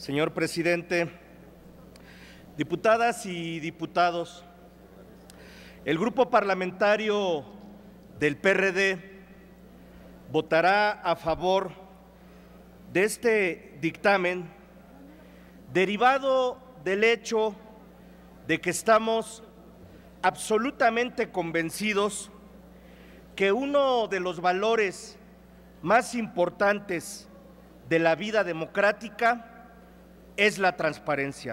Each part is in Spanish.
Señor presidente, diputadas y diputados, el grupo parlamentario del PRD votará a favor de este dictamen derivado del hecho de que estamos absolutamente convencidos que uno de los valores más importantes de la vida democrática es la transparencia.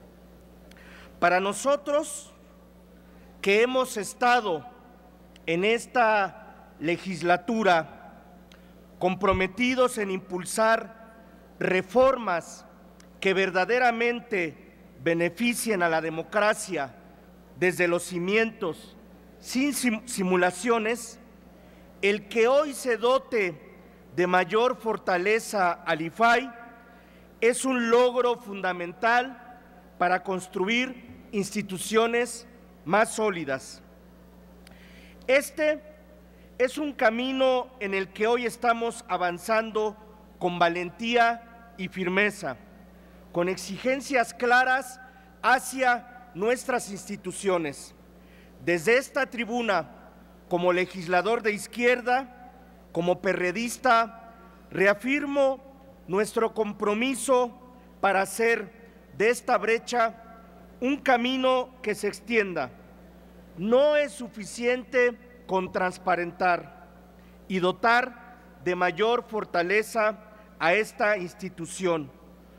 Para nosotros, que hemos estado en esta legislatura comprometidos en impulsar reformas que verdaderamente beneficien a la democracia desde los cimientos, sin simulaciones, el que hoy se dote de mayor fortaleza al IFAI es un logro fundamental para construir instituciones más sólidas. Este es un camino en el que hoy estamos avanzando con valentía y firmeza, con exigencias claras hacia nuestras instituciones. Desde esta tribuna, como legislador de izquierda, como perredista, reafirmo nuestro compromiso para hacer de esta brecha un camino que se extienda. No es suficiente con transparentar y dotar de mayor fortaleza a esta institución.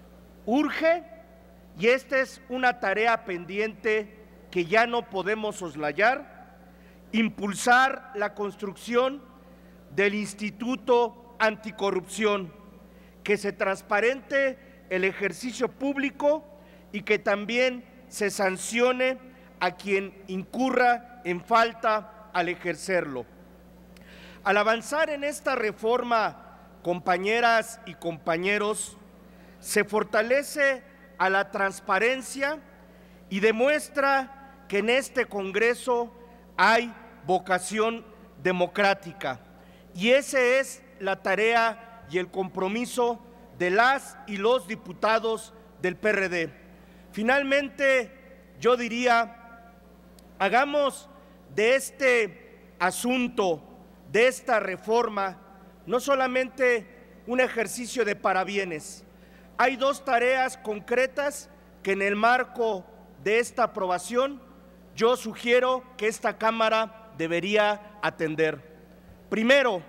Urge, y esta es una tarea pendiente que ya no podemos soslayar, impulsar la construcción del Instituto Anticorrupción, que se transparente el ejercicio público y que también se sancione a quien incurra en falta al ejercerlo. Al avanzar en esta reforma, compañeras y compañeros, se fortalece a la transparencia y demuestra que en este Congreso hay vocación democrática. Y esa es la tarea y el compromiso de las y los diputados del PRD. Finalmente, yo diría, hagamos de este asunto, de esta reforma, no solamente un ejercicio de parabienes. Hay dos tareas concretas que en el marco de esta aprobación yo sugiero que esta Cámara debería atender. Primero,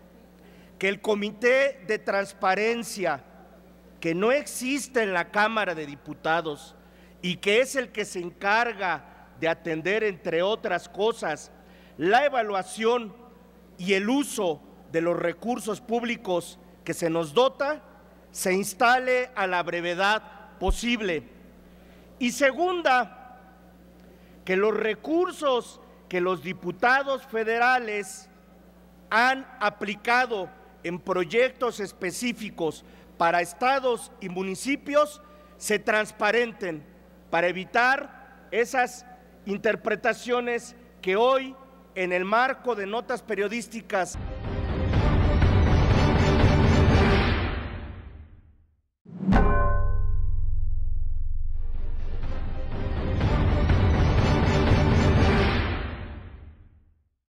que el Comité de Transparencia, que no existe en la Cámara de Diputados y que es el que se encarga de atender, entre otras cosas, la evaluación y el uso de los recursos públicos que se nos dota, se instale a la brevedad posible. Y segunda, que los recursos que los diputados federales han aplicado en proyectos específicos para estados y municipios se transparenten para evitar esas interpretaciones que hoy, en el marco de notas periodísticas